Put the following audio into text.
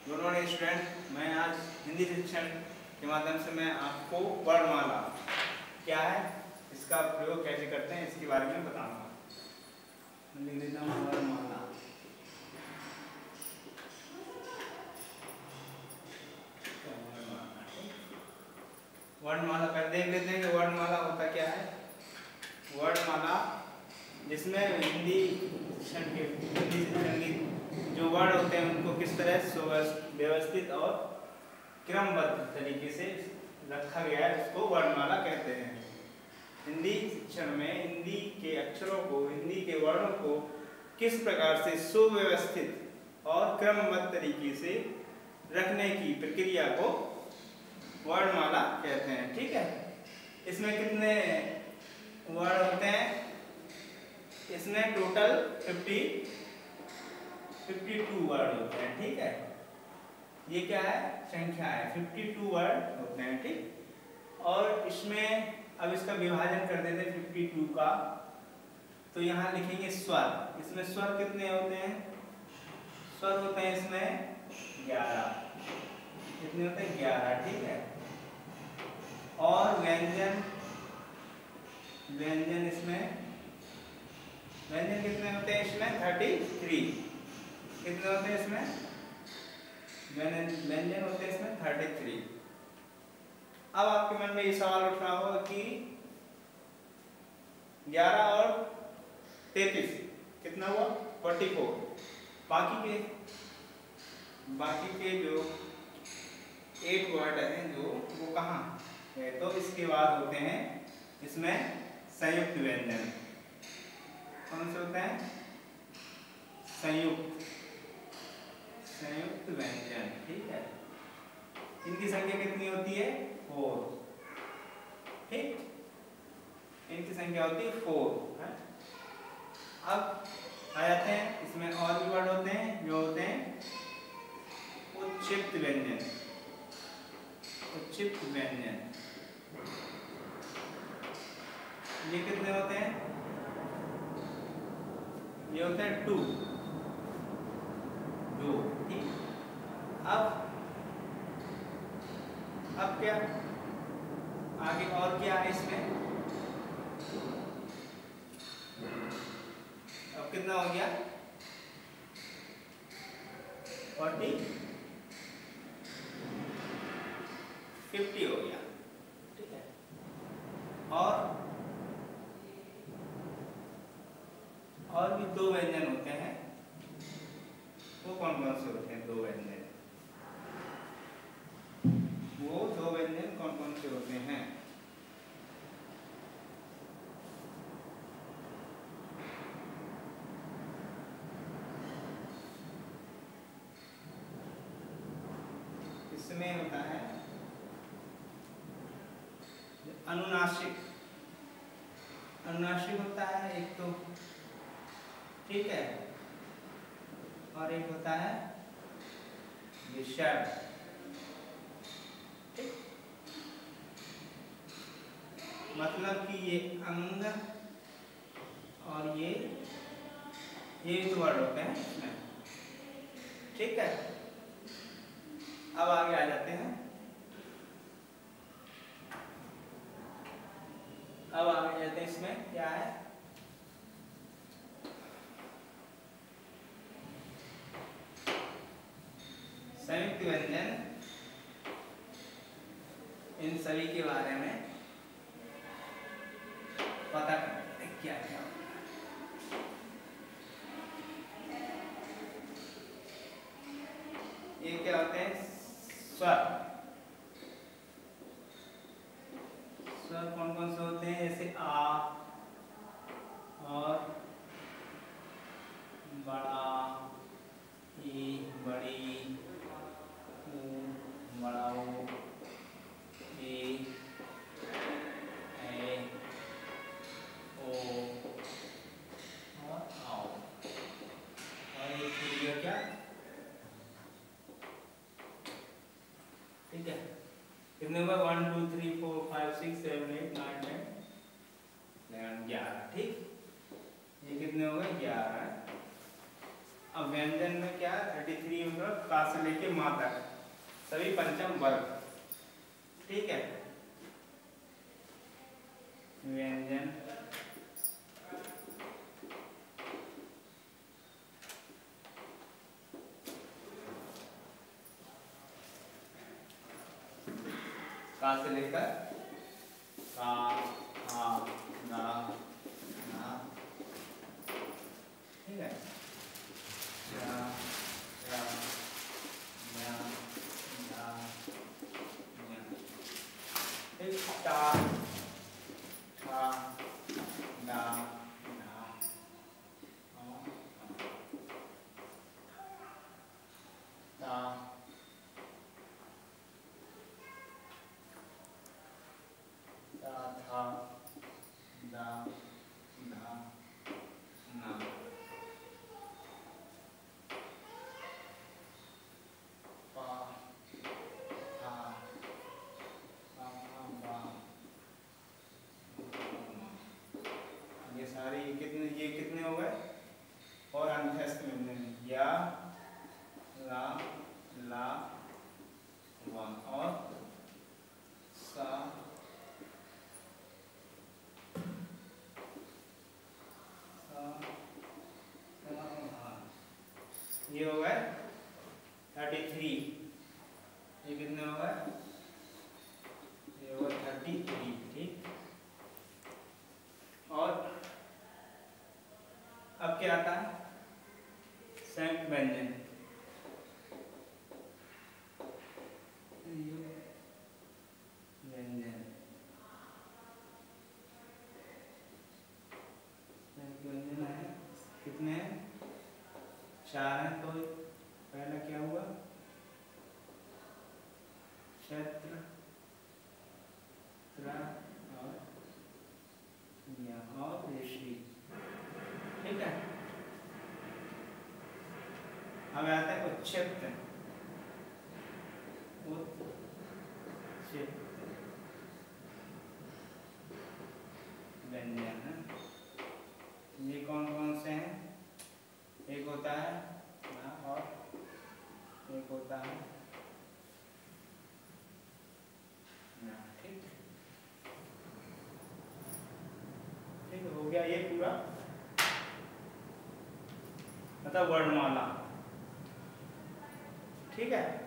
Good morning student. मैं आज हिंदी शिक्षण के माध्यम से मैं आपको वर्णमाला क्या है, इसका प्रयोग कैसे करते हैं, इसके बारे में बताऊंगा। लिख देता हूँ वर्णमाला। वर्णमाला पहले देख लेते हैं कि वर्णमाला होता क्या है। वर्णमाला जिसमें हिंदी शिक्षण के जो वर्ड होते हैं उनको किस तरह व्यवस्थित और क्रमबद्ध तरीके से रखा गया है, उसको वर्णमाला कहते हैं। हिंदी शिक्षण में हिंदी के अक्षरों को, हिंदी के वर्णों को किस प्रकार से सुव्यवस्थित और क्रमबद्ध तरीके से रखने की प्रक्रिया को वर्णमाला कहते हैं। ठीक है, इसमें कितने वर्ड होते हैं? इसमें टोटल 52 वर्ड होते हैं। ठीक है, ये क्या है? संख्या है। 52 वर्ड होते हैं। ठीक, और इसमें अब इसका विभाजन कर देते हैं 52 का। तो यहाँ लिखेंगे स्वर। इसमें स्वर कितने होते हैं? स्वर होते हैं इसमें 11। कितने होते हैं? 11। ठीक है, और व्यंजन इसमें व्यंजन कितने होते हैं? इसमें 33। कितने होते हैं इसमें? व्यंजन होते हैं इसमें 33। अब आपके मन में ये सवाल उठ रहा होगा कि 11 और 33 कितना हुआ? 44। बाकी के जो 8 वर्ड हैं जो वो कहाँ है? तो इसके बाद होते हैं इसमें संयुक्त व्यंजन। कौन से होते हैं? संयुक्त व्यंजन। ठीक है, इनकी संख्या कितनी होती है? 4। ठीक, इनकी संख्या होती है 4 है? अब आ जाते हैं, इसमें और भी वर्ड होते हैं जो होते हैं उच्छिष्ट व्यंजन। उच्छिष्ट व्यंजन ये कितने होते हैं? ये होते हैं 2। ठीक, अब क्या आगे और क्या है इसमें? अब कितना हो गया? 40 50 हो गया। ठीक है, और भी 2 व्यंजन होते हैं। वो कौन कौन से होते हैं? 2 व्यंजन, वो 2 व्यंजन कौन कौन से होते हैं? इसमें होता है अनुनासिक। अनुनासिक होता है एक तो, ठीक है, और एक होता है विसर्ग। मतलब कि ये अंग और ये तो वर्ड होते हैं इसमें। ठीक है, अब आगे आ जाते हैं। इसमें क्या है? संयुक्त व्यंजन। इन सभी के बारे में पता करते हैं क्या क्या। ये क्या होते हैं? स्वर। स्वर कौन कौन से होते हैं? जैसे आ और बड़ा, ई बड़ी, ऊ बड़ा, ओ, ए, ओ और आओ। और ये छूट क्या? ठीक है, कितने हुआ? 1 2 3 4 5 6 7 8 9 10 11। ठीक, ये कितने हो गए? 11। अब व्यंजन में क्या 33 मतलब का से लेके माँ तक सभी पंचम वर्ग। ठीक है, व्यंजन का से लेकर का, हा, ना, ना, ठीक है, या, या, या, या, या, फिर टा, ठा, डा, ढा, हाँ, ता, ता, था, दा, धा, ना, पा, था, पा, बा, ये सारे ये कितने हो गए? और अंत्यस्थ व्यंजन या, ला, ला, वा और सा, ये हो गए 33। ये कितने हो गए? ये हो गए 33। ठीक, और अब क्या आता है? संयुक्त व्यंजन। व्यंजन संयुक्त व्यंजन है कितने हैं? 4 हैं। तो पहला क्या हुआ? क्षेत्र, त्र और या और ऋषि। ठीक है, अब आता है उच्छिष्ट। व्यंजन है, ये कौन कौन से हैं? एक होता है ना और एक होता है ना। ठीक, ठीक हो गया ये पूरा, मतलब वर्णमाला। ठीक है।